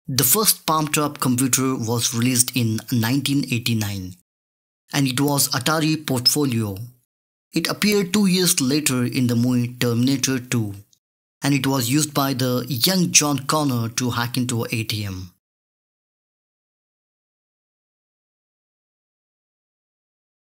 The first Palmtop computer was released in 1989, and it was Atari Portfolio. It appeared 2 years later in the movie Terminator 2, and it was used by the young John Connor to hack into an ATM.